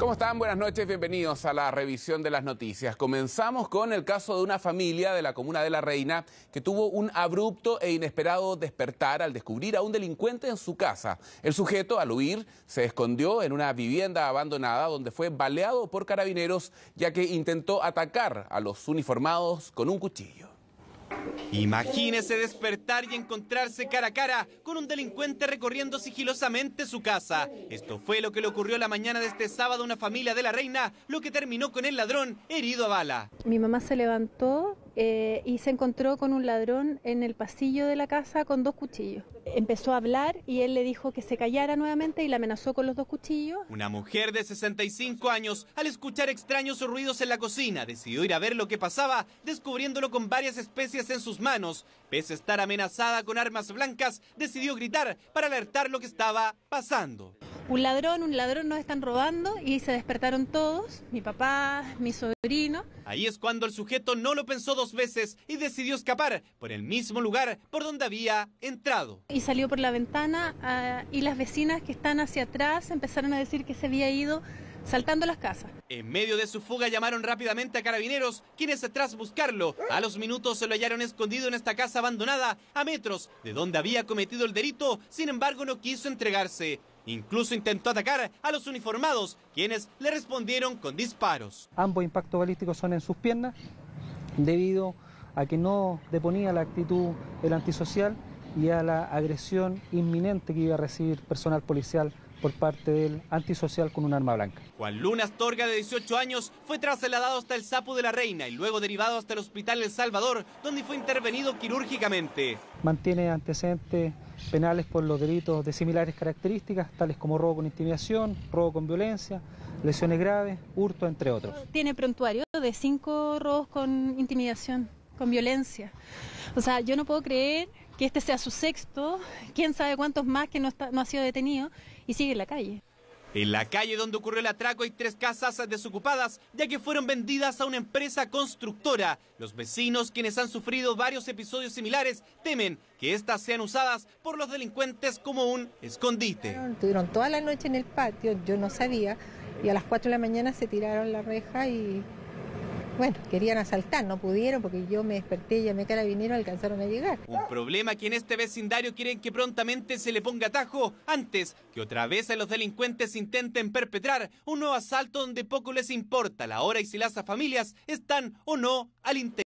¿Cómo están? Buenas noches, bienvenidos a la revisión de las noticias. Comenzamos con el caso de una familia de la comuna de La Reina que tuvo un abrupto e inesperado despertar al descubrir a un delincuente en su casa. El sujeto, al huir, se escondió en una vivienda abandonada donde fue baleado por carabineros, ya que intentó atacar a los uniformados con un cuchillo. Imagínese despertar y encontrarse cara a cara con un delincuente recorriendo sigilosamente su casa. Esto fue lo que le ocurrió la mañana de este sábado a una familia de La Reina, lo que terminó con el ladrón herido a bala. Mi mamá se levantó y se encontró con un ladrón en el pasillo de la casa con 2 cuchillos. Empezó a hablar y él le dijo que se callara nuevamente y la amenazó con los 2 cuchillos. Una mujer de 65 años, al escuchar extraños ruidos en la cocina, decidió ir a ver lo que pasaba, descubriéndolo con varias especies en sus manos. Pese a estar amenazada con armas blancas, decidió gritar para alertar lo que estaba pasando. Un ladrón, nos están robando, y se despertaron todos, mi papá, mi sobrino. Ahí es cuando el sujeto no lo pensó 2 veces y decidió escapar por el mismo lugar por donde había entrado. Y salió por la ventana y las vecinas que están hacia atrás empezaron a decir que se había ido saltando las casas. En medio de su fuga llamaron rápidamente a carabineros, quienes tras buscarlo, a los minutos se lo hallaron escondido en esta casa abandonada, a metros de donde había cometido el delito. Sin embargo, no quiso entregarse. Incluso intentó atacar a los uniformados, quienes le respondieron con disparos. Ambos impactos balísticos son en sus piernas, debido a que no deponía la actitud del antisocial y a la agresión inminente que iba a recibir personal policial por parte del antisocial con un arma blanca. Juan Luna Astorga, de 18 años, fue trasladado hasta el Sapo de La Reina y luego derivado hasta el Hospital El Salvador, donde fue intervenido quirúrgicamente. Mantiene antecedentes penales por los delitos de similares características, tales como robo con intimidación, robo con violencia, lesiones graves, hurto, entre otros. Tiene prontuario de 5 robos con intimidación, con violencia. O sea, yo no puedo creer que este sea su 6º, quién sabe cuántos más que no ha sido detenido y sigue en la calle. En la calle donde ocurrió el atraco hay 3 casas desocupadas, ya que fueron vendidas a una empresa constructora. Los vecinos, quienes han sufrido varios episodios similares, temen que estas sean usadas por los delincuentes como un escondite. Estuvieron toda la noche en el patio, yo no sabía, y a las 4 de la mañana se tiraron la reja y... bueno, querían asaltar, no pudieron porque yo me desperté y llamé a carabineros, alcanzaron a llegar. Un problema que en este vecindario quieren que prontamente se le ponga atajo antes que otra vez a los delincuentes intenten perpetrar un nuevo asalto donde poco les importa la hora y si las familias están o no al interior.